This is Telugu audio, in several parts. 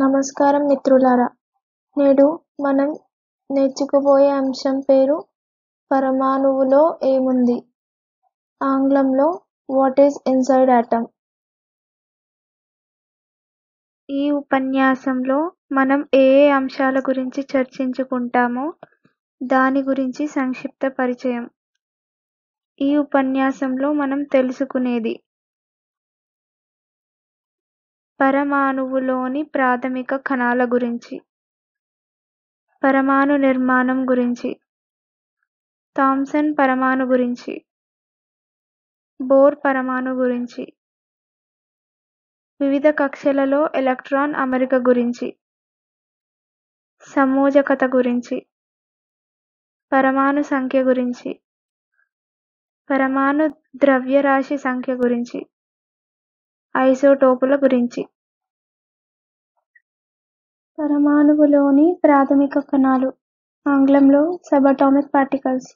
నమస్కారం మిత్రులారా. నేడు మనం నేర్చుకోబోయే అంశం పేరు పరమాణువులో ఏముంది. ఆంగ్లంలో వాట్ ఈజ్ ఇన్సైడ్ ఆటమ్. ఈ ఉపన్యాసంలో మనం ఏ అంశాల గురించి చర్చించుకుంటామో దాని గురించి సంక్షిప్త పరిచయం. ఈ ఉపన్యాసంలో మనం తెలుసుకునేది పరమాణువులోని ప్రాథమిక కణాల గురించి, పరమాణు నిర్మాణం గురించి, థామ్సన్ పరమాణు గురించి, బోర్ పరమాణు గురించి, వివిధ కక్షలలో ఎలక్ట్రాన్ అమరిక గురించి, సమోజకత గురించి, పరమాణు సంఖ్య గురించి, పరమాణు ద్రవ్యరాశి సంఖ్య గురించి, ఐసోటోపుల గురించి. పరమాణువులోని ప్రాథమిక కణాలు, ఆంగ్లంలో సబాటామిక్ పార్టికల్స్.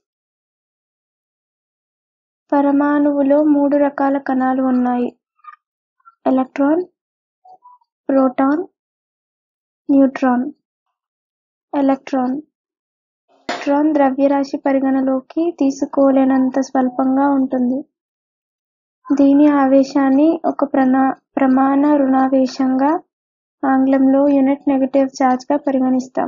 పరమాణువులో 3 రకాల కణాలు ఉన్నాయి: ఎలక్ట్రాన్, ప్రోటాన్, న్యూట్రాన్. ఎలక్ట్రాన్ ద్రవ్యరాశి పరిగణలోకి తీసుకోలేనంత స్వల్పంగా ఉంటుంది. దీని ఆవేశాన్ని ఒక ప్రమాణ రుణావేశంగా, ఆంగ్లంలో యూనిట్ నెగటివ్ ఛార్జ్ గా పరిగణిస్తాం.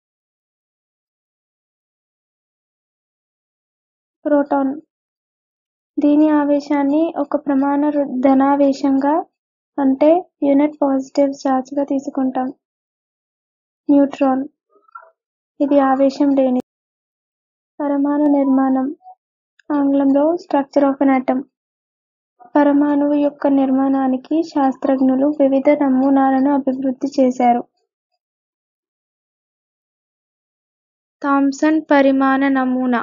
ప్రోటాన్ దీని ఆవేశాన్ని ఒక ప్రమాణ ధనావేశంగా, అంటే యూనిట్ పాజిటివ్ ఛార్జ్ గా తీసుకుంటాం. న్యూట్రాన్ ఇది ఆవేశం లేనిది. పరమాణు నిర్మాణం, ఆంగ్లంలో స్ట్రక్చర్ ఆఫ్ ఎన్ ఆటమ్. పరమాణువు యొక్క నిర్మాణానికి శాస్త్రజ్ఞులు వివిధ నమూనాలను అభివృద్ధి చేశారు. థామ్సన్ పరిమాణ నమూనా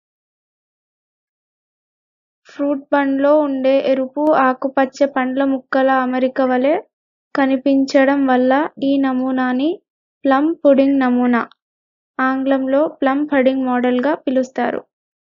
ఫ్రూట్ పండ్లో ఉండే ఎరుపు ఆకుపచ్చ పండ్ల ముక్కల అమరిక వలె కనిపించడం వల్ల ఈ నమూనాని ప్లమ్ పుడింగ్ నమూనా, ఆంగ్లంలో ప్లమ్ పుడింగ్ మోడల్ గా పిలుస్తారు.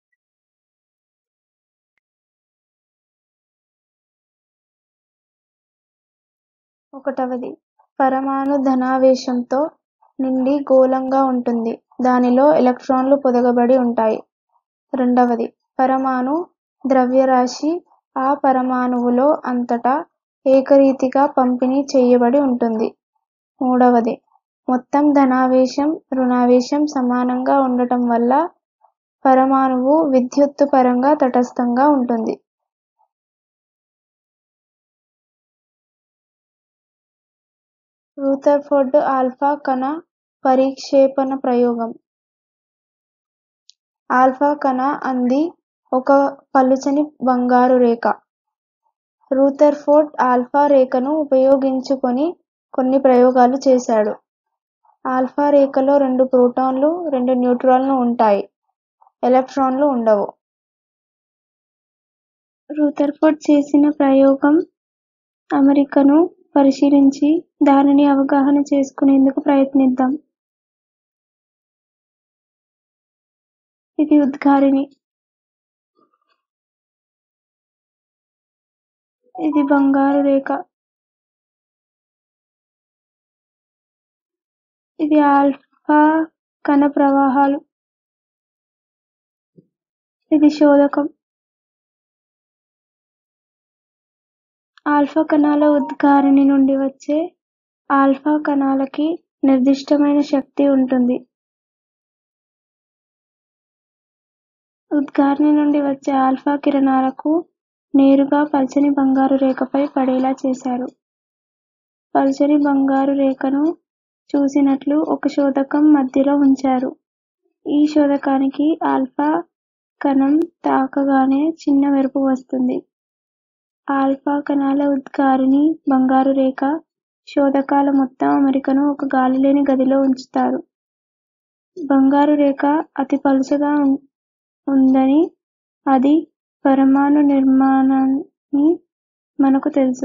ఒకటవది, పరమాణు ధనావేశంతో నిండి గోళంగా ఉంటుంది. దానిలో ఎలక్ట్రాన్లు పొదగబడి ఉంటాయి. రెండవది, పరమాణు ద్రవ్యరాశి ఆ పరమాణువులో అంతటా ఏకరీతిగా పంపిణీ చేయబడి ఉంటుంది. మూడవది, మొత్తం ధనావేశం రుణావేశం సమానంగా ఉండటం వల్ల పరమాణువు విద్యుత్తు పరంగా తటస్థంగా ఉంటుంది. రూథర్ఫోర్డ్ ఆల్ఫా కణ పరిక్షేపణ ప్రయోగం. ఆల్ఫా కణ అంది ఒక పలుచని బంగారు రేఖ. రూథర్ఫోర్డ్ ఆల్ఫా రేఖను ఉపయోగించుకొని కొన్ని ప్రయోగాలు చేశాడు. ఆల్ఫా రేఖలో 2 ప్రోటాన్లు 2 న్యూట్రాన్లు ఉంటాయి. ఎలక్ట్రాన్లు ఉండవు. రూథర్ఫోర్డ్ చేసిన ప్రయోగం అమరికను పరిశీలించి దానిని అవగాహన చేసుకునేందుకు ప్రయత్నిద్దాం. ఇది ఉద్గారిణి. ఇది బంగారు రేఖ. ఇది ఆల్ఫా కణ ప్రవాహాలు. ఇది శోధకం. ఆల్ఫా కణాల ఉద్గారిణి నుండి వచ్చే ఆల్ఫా కణాలకి నిర్దిష్టమైన శక్తి ఉంటుంది. ఉద్గారిణి నుండి వచ్చే ఆల్ఫా కిరణాలకు నేరుగా పల్చని బంగారు రేఖపై పడేలా చేశారు. పల్చని బంగారు రేఖను చూసినట్లు ఒక శోధకం మధ్యలో ఉంచారు. ఈ శోధకానికి ఆల్ఫా కణం తాకగానే చిన్న మెరుపు వస్తుంది. ఆల్ఫా కణాల ఉద్గారిణి బంగారు రేఖ శోధకాల మొత్తం అమరికను ఒక గాలిలేని గదిలో ఉంచుతారు. బంగారు రేఖ అతి పలుచగా ఉందని, అది పరమాణు నిర్మాణాన్ని మనకు తెలుసు.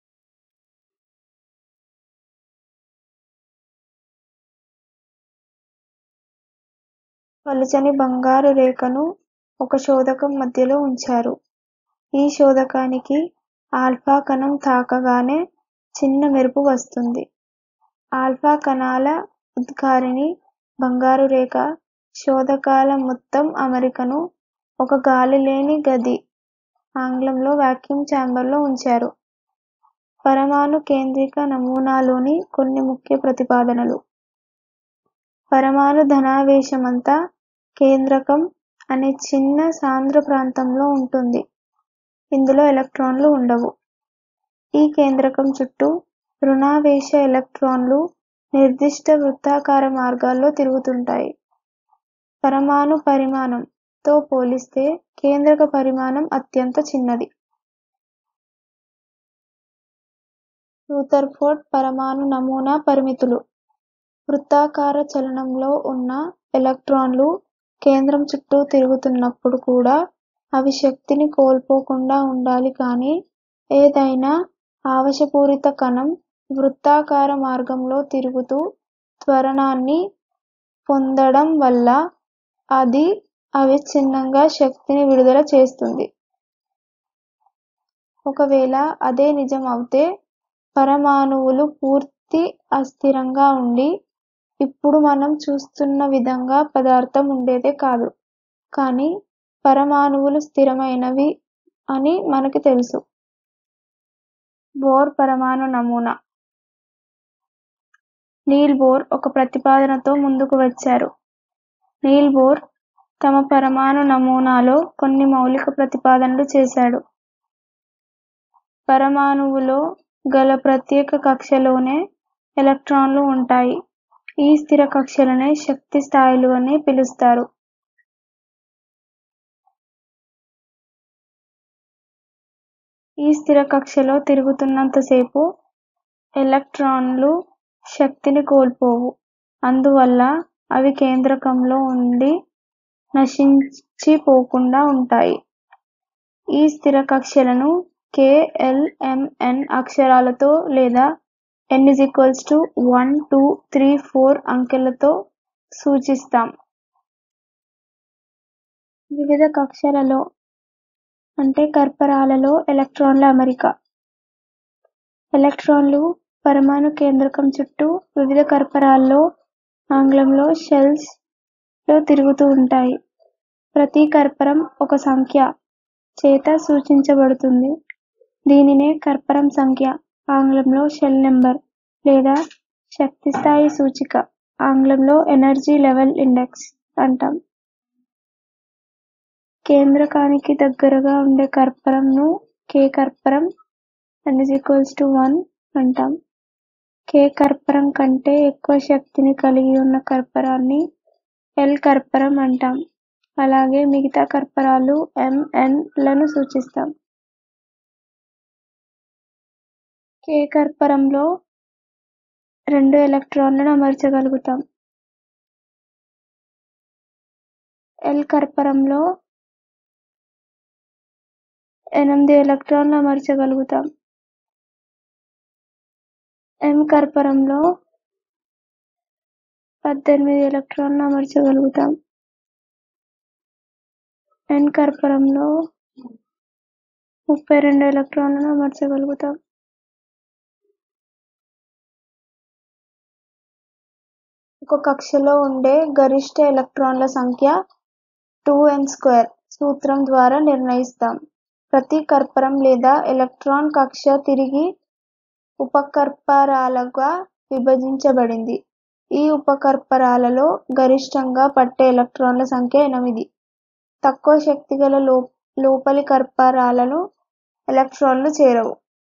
పలుచని బంగారు రేఖను ఒక శోధకం మధ్యలో ఉంచారు. ఈ శోధకానికి ఆల్ఫా కణం తాకగానే చిన్న మెరుపు వస్తుంది. ఆల్ఫా కణాల ఉద్గారిణి బంగారు రేఖ శోధకాల మొత్తం అమరికను ఒక గాలిలేని గది ఆంగ్లంలో వాక్యూమ్ ఛాంబర్లో ఉంచారు. పరమాణు కేంద్రిక నమూనాలోని కొన్ని ముఖ్య ప్రతిపాదనలు. పరమాణు ధనావేశమంతా కేంద్రకం అనే చిన్న సాంద్ర ప్రాంతంలో ఉంటుంది. ఇందులో ఎలక్ట్రాన్లు ఉండవు. ఈ కేంద్రకం చుట్టూ రుణావేశ ఎలక్ట్రాన్లు నిర్దిష్ట వృత్తాకార మార్గాల్లో తిరుగుతుంటాయి. పరమాణు పరిమాణంతో పోలిస్తే కేంద్రక పరిమాణం అత్యంత చిన్నది. రూదర్ఫోర్డ్ పరమాణు నమూనా పరిమితులు. వృత్తాకార చలనంలో ఉన్న ఎలక్ట్రాన్లు కేంద్రం చుట్టూ తిరుగుతున్నప్పుడు కూడా అవి శక్తిని కోల్పోకుండా ఉండాలి కానీ ఏదైనా ఆవేశపూరిత కణం వృత్తాకార మార్గంలో తిరుగుతూ త్వరణాన్ని పొందడం వల్ల అది అవిచ్ఛిన్నంగా శక్తిని విడుదల చేస్తుంది. ఒకవేళ అదే నిజం అవుతే పరమాణువులు పూర్తి అస్థిరంగా ఉండి ఇప్పుడు మనం చూస్తున్న విధంగా పదార్థం ఉండేదే కాదు. కానీ పరమాణువులు స్థిరమైనవి అని మనకి తెలుసు. బోర్ పరమాణు నమూనా. నీల్ బోర్ ఒక ప్రతిపాదనతో ముందుకు వచ్చారు. నీల్ బోర్ తమ పరమాణు నమూనాలో కొన్ని మౌలిక ప్రతిపాదనలు చేశాడు. పరమాణువులో గల ప్రత్యేక కక్షలోనే ఎలక్ట్రాన్లు ఉంటాయి. ఈ స్థిర కక్షలనే శక్తి స్థాయిలు అని పిలుస్తారు. ఈ స్థిర కక్షలో తిరుగుతున్నంతసేపు ఎలక్ట్రాన్లు శక్తిని కోల్పోవు. అందువల్ల అవి కేంద్రకంలో ఉండి నశించిపోకుండా ఉంటాయి. ఈ స్థిర కక్షలను K, L, M, N అక్షరాలతో లేదా n = 1, 2, 3, 4 అంకెలతో సూచిస్తాం. వివిధ కక్షలలో అంటే కర్పరాలలో ఎలక్ట్రాన్ల అమరిక. ఎలక్ట్రాన్లు పరమాణు కేంద్రకం చుట్టూ వివిధ కర్పరాల్లో ఆంగ్లంలో షెల్స్ లో తిరుగుతూ ఉంటాయి. ప్రతి కర్పరం ఒక సంఖ్య చేత సూచించబడుతుంది. దీనినే కర్పరం సంఖ్య ఆంగ్లంలో షెల్ నెంబర్ లేదా శక్తి స్థాయి సూచిక ఆంగ్లంలో ఎనర్జీ లెవెల్ ఇండెక్స్ అంటాం. కేంద్రకానికి దగ్గరగా ఉండే కర్పరంను K కర్పరం n = 1 అంటాం. K కర్పరం కంటే ఎక్కువ శక్తిని కలిగి ఉన్న కర్పరాన్ని L కర్పరం అంటాం. అలాగే మిగతా కర్పరాలు M, N లను సూచిస్తాం. K కర్పరంలో 2 ఎలక్ట్రాన్లను అమర్చగలుగుతాం. L కర్పరంలో 8 ఎలక్ట్రాన్లు అమర్చగలుగుతాం. M కర్పరంలో 18 ఎలక్ట్రాన్లు అమర్చగలుగుతాం. N కర్పరంలో 32 ఎలక్ట్రాన్లను అమర్చగలుగుతాం. ఒక కక్షలో ఉండే గరిష్ట ఎలక్ట్రాన్ల సంఖ్య 2n² సూత్రం ద్వారా నిర్ణయిస్తాం. ప్రతి కర్పరం లేదా ఎలక్ట్రాన్ కక్ష తిరిగి ఉపకర్పరాలుగా విభజించబడింది. ఈ ఉపకర్పరాలలో గరిష్టంగా పట్టే ఎలక్ట్రాన్ల సంఖ్య 8. తక్కువ శక్తిగల లోపలి కర్పరాలను ఎలక్ట్రాన్లు చేరవు.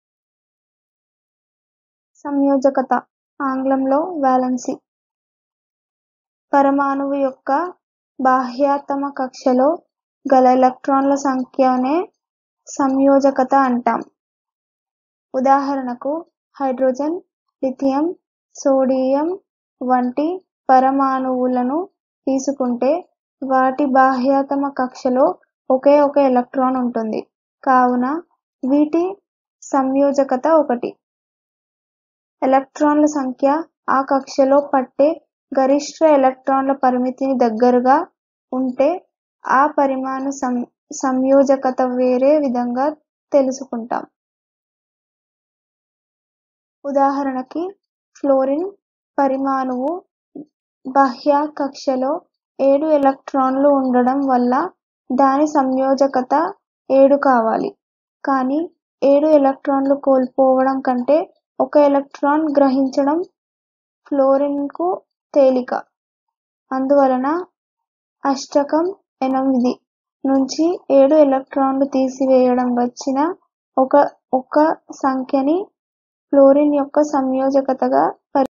సంయోజకత ఆంగ్లంలో వాలెన్సీ. పరమాణువు యొక్క బాహ్యతమ కక్షలో గల ఎలక్ట్రాన్ల సంఖ్యనే సంయోజకత అంటాం. ఉదాహరణకు హైడ్రోజన్, లిథియం, సోడియం వంటి పరమాణువులను తీసుకుంటే వాటి బాహ్యతమ కక్షలో ఒకే ఒక ఎలక్ట్రాన్ ఉంటుంది. కావున వీటి సంయోజకత 1. ఎలక్ట్రాన్ల సంఖ్య ఆ కక్షలో పట్టే గరిష్ట ఎలక్ట్రాన్ల పరిమితికి దగ్గరగా ఉంటే ఆ పరమాణు సంయోజకత వేరే విధంగా తెలుసుకుంటాం. ఉదాహరణకి ఫ్లోరిన్ పరమాణువు బాహ్య కక్షలో 7 ఎలక్ట్రాన్లు ఉండడం వల్ల దాని సంయోజకత 7 కావాలి. కానీ 7 ఎలక్ట్రాన్లు కోల్పోవడం కంటే 1 ఎలక్ట్రాన్ గ్రహించడం ఫ్లోరిన్కు తేలిక. అందువలన అష్టకం 8 నుంచి 7 ఎలక్ట్రాన్లు తీసివేయడం వచ్చిన ఒక సంఖ్యని ఫ్లోరిన్ యొక్క సంయోజకతగా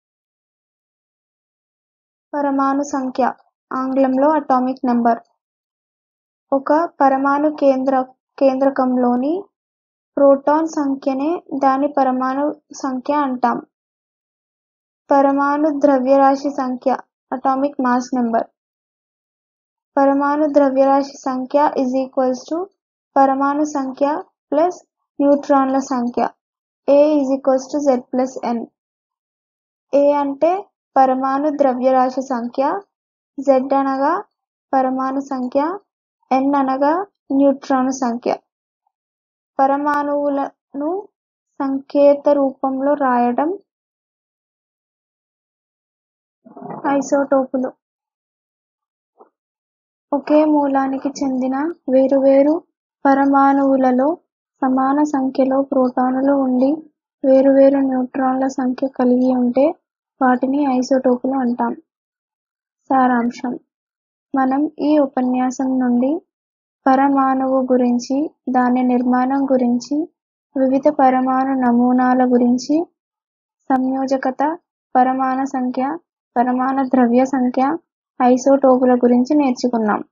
పరమాణు సంఖ్య, ఆంగ్లంలో అటామిక్ నెంబర్. ఒక పరమాణు కేంద్రకంలోని ప్రోటాన్ సంఖ్యనే దాని పరమాణు సంఖ్య అంటాం. పరమాణు ద్రవ్యరాశి సంఖ్య, అటామిక్ మాస్ నెంబర్. పరమాణు ద్రవ్యరాశి సంఖ్య పరమాణు సంఖ్య ప్లస్ న్యూట్రాన్ల సంఖ్య. A=Z+N. A అంటే పరమాణు ద్రవ్యరాశి సంఖ్య, Z అనగా పరమాణు సంఖ్య, N అనగా న్యూట్రాన్ల సంఖ్య. పరమాణువులను సంకేత రూపంలో రాయడం. ఐసోటోపులు ఒకే మూలానికి చెందిన వేరువేరు పరమాణువులలో సమాన సంఖ్యలో ప్రోటానులు ఉండి వేరువేరు న్యూట్రాన్ల సంఖ్య కలిగి ఉంటే వాటిని ఐసోటోపులు అంటాం. సారాంశం: మనం ఈ ఉపన్యాసం నుండి పరమాణువు గురించి, దాని నిర్మాణం గురించి, వివిధ పరమాణు నమూనాల గురించి, సంయోజకత, పరమాణు సంఖ్య, పరమాణు ద్రవ్య సంఖ్య, ఐసోటోపుల గురించి నేర్చుకున్నాం.